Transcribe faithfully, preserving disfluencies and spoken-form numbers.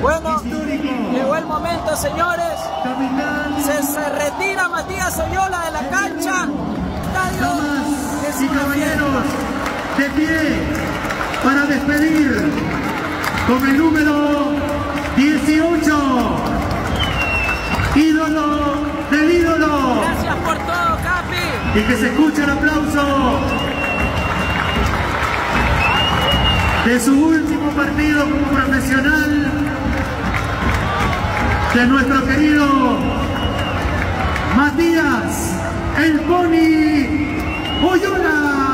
Bueno, llegó el momento, señores. Se, se retira Matías Oyola de la cancha. Damas y caballeros, de pie para despedir con el número dieciocho, ídolo del ídolo. Gracias por todo, Capi. Y que se escuche el aplauso de su último partido como profesional, de nuestro querido Matías el Pony Oyola.